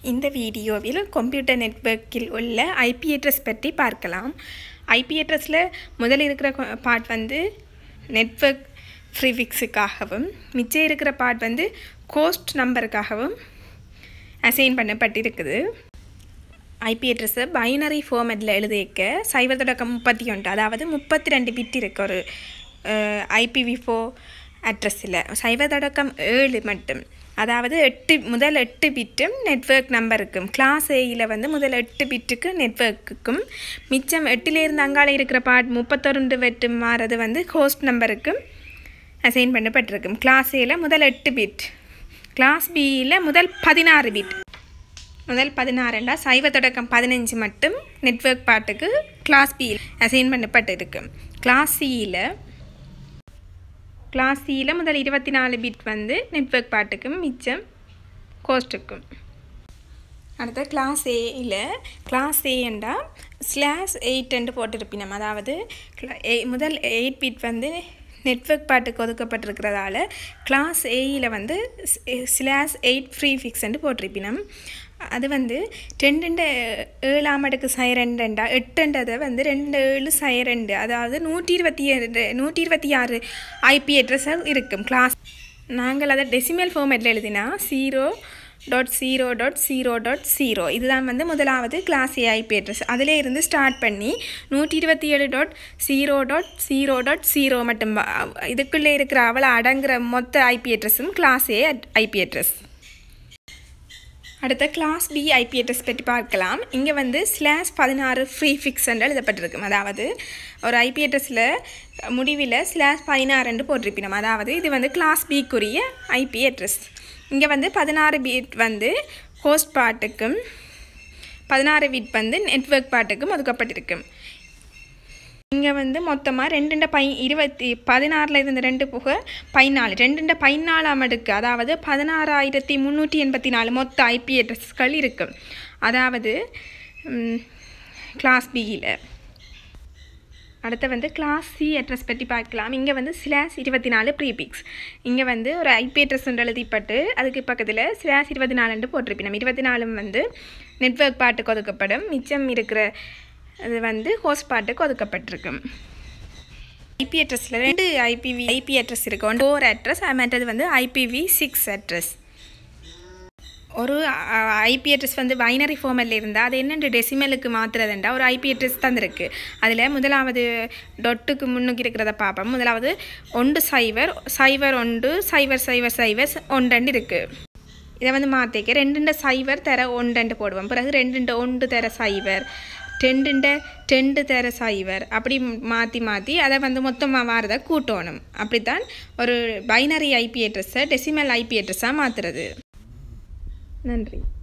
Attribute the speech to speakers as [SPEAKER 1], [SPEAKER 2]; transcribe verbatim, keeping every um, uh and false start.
[SPEAKER 1] இந்த வீடியோவில் கம்ப்யூட்டர் நெட்வொர்க்கில் உள்ள ஐபி அட்ரஸ் பற்றி பார்க்கலாம். ஐபி அட்ரஸில் முதல் இருக்கிற பார்ட் வந்து நெட்வொர்க் ப்ரீஃபிக்ஸுக்காகவும் மிச்சம் இருக்கிற பார்ட் வந்து கோஸ்ட் நம்பருக்காகவும் அசைன் பண்ணப்பட்டிருக்குது. ஐபி அட்ரஸை பைனரி ஃபார்மேட்டில் எழுதிக்க சைவர் தொடக்கம் முப்பத்தி ஒன்று அதாவது முப்பத்தி ரெண்டு பிட் இருக்கு ஒரு ஐபிவி ஃபோர் அட்ரஸில். சைவர் தொடக்கம் ஏழு மட்டும் அதாவது எட்டு முதல் எட்டு பிட்டும் நெட்வொர்க் நம்பருக்கும் கிளாஸ் ஏயில் வந்து முதல் எட்டு பிட்டுக்கு நெட்வொர்க்குக்கும் மிச்சம் எட்டிலேருந்து அங்கால இருக்கிற பார்ட் முப்பத்தொன்று வெட்டு மாறது வந்து ஹோஸ்ட் நம்பருக்கும் அசைன் பண்ணப்பட்டிருக்கும். கிளாஸ் ஏயில் முதல் எட்டு பிட், கிளாஸ் பியில் முதல் பதினாறு பிட். முதல் பதினாறுண்டா சைவர் தொடக்கம் பதினஞ்சு மட்டும் நெட்வொர்க் பார்ட்டுக்கு கிளாஸ் பியில் அசைன் பண்ணப்பட்டிருக்கும். கிளாஸ் சியில் கிளாஸ் சியில் முதல் இருபத்தி நாலு பிட் வந்து நெட்வொர்க் பார்ட்டுக்கும் மிச்சம் கோஸ்ட்டுக்கும். அடுத்த கிளாஸ் ஏயில் கிளாஸ் ஏண்டா ஸ்லாஷ் எயிட் என்று போட்டிருப்பினோம். அதாவது முதல் எயிட் பிட் வந்து நெட்வொர்க் பார்ட்டுக்கு ஒதுக்கப்பட்டிருக்கிறதால கிளாஸ் ஏயில் வந்து ஸ்லாஷ் எயிட் ஃப்ரீ ஃபிக்ஸ் என்று போட்டிருப்பினோம். அது வந்து ரெண்டு ஏழாம் அடுக்கு சய ரெண்டுண்டா எட்டுன்றதை வந்து ரெண்டு ஏழு சய ரெண்டு அதாவது நூற்றி இருபத்தி ஏழு நூற்றி இருபத்தி ஆறு ஐபி அட்ரஸாக இருக்கும். கிளாஸ் நாங்கள் அதை டெசிமல் ஃபார்மேட்டில் எழுதினா zero dot zero dot zero dot zero இதுதான் வந்து முதலாவது கிளாஸ் ஏ ஐபி அட்ரஸ். அதிலே இருந்து ஸ்டார்ட் பண்ணி நூற்றி இருபத்தி ஏழு dot zero dot zero dot zero மட்டும் இதுக்குள்ளே இருக்கிற அவளை அடங்குற மொத்த ஐபி அட்ரஸும் கிளாஸ் ஏ ஐபி அட்ரஸ். அடுத்த கிளாஸ் பி ஐபி அட்ரஸ் பற்றி பார்க்கலாம். இங்கே வந்து ஸ்லாஷ் பதினாறு ஃப்ரீ ஃபிக்ஸ் என்று எழுதப்பட்டிருக்கும். அதாவது ஒரு ஐபி அட்ரஸில் முடிவில் ஸ்லாஷ் பதினாறுன்னு போட்டிருப்பினோம். அதாவது இது வந்து கிளாஸ் பிக்குரிய ஐபி அட்ரஸ். இங்கே வந்து பதினாறு பிட் வந்து ஹோஸ்ட் பார்ட்டுக்கும் பதினாறு பிட் வந்து நெட்வொர்க் பார்ட்டுக்கும் ஒதுக்கப்பட்டிருக்கும். இங்கே வந்து மொத்தமாக ரெண்டுண்ட பை இருபத்தி பதினாறில் இருந்து ரெண்டு புக பதினாலு ரெண்டுண்ட பதினாலாம் அடுக்கு அதாவது பதினாறாயிரத்தி முந்நூற்றி எண்பத்தி நாலு மொத்த ஐபி அட்ரஸ்கள் இருக்கும். அதாவது கிளாஸ் பியில். அடுத்து வந்து கிளாஸ் சி அட்ரஸ் பற்றி பார்க்கலாம். இங்கே வந்து ஸ்லாஷ் இருபத்தி நாலு ப்ரீபிக்ஸ். இங்கே வந்து ஒரு ஐபி அட்ரஸ் ஒன்று எழுதிப்பட்டு அதுக்கு பக்கத்தில் ஸ்லாஷ் இருபத்தி நாலுன்னு போட்டிருப்பினோம். இருபத்தி நாலும் வந்து நெட்வொர்க் பார்ட்டுக்கு ஒதுக்கப்படும். மிச்சம் இருக்கிற அது வந்து ஹோஸ்ட் பார்ட்டுக்கு ஒதுக்கப்பட்டிருக்கும். ஐபி அட்ரஸில் ரெண்டு ஐபிவி ஐபி அட்ரஸ் இருக்கும். ஃபோர் அட்ரஸ் மற்றது வந்து ஐபிவி சிக்ஸ் அட்ரஸ். ஒரு ஐபி அட்ரஸ் வந்து பைனரி ஃபார்மேட்டில் இருந்தால் அது என்னென்று டெசிமலுக்கு மாற்றுறதுண்டா ஒரு ஐபி அட்ரஸ் தந்திருக்கு. அதில் முதலாவது டொட்டுக்கு முன்னுக்கு இருக்கிறத பார்ப்போம். முதலாவது ஒன்று சைவர் சைவர் ஒன்று சைவர் சைவர் சைவர் ஒன்றண்டு இருக்குது. இதை வந்து மாற்றிக்க ரெண்டுண்ட சைவர் தர ஒன்றண்டு போடுவோம். பிறகு ரெண்டுண்ட ஒன்று தர சைவர் ரெண்டுண்ட ரெண்டு தர சைவர் அப்படி மாற்றி மாற்றி அதை வந்து மொத்தமாக வாரதை கூட்டணும். அப்படித்தான் ஒரு பைனரி ஐபி அட்ரஸை டெசிமல் ஐபி அட்ரஸாக மாற்றுறது. நன்றி.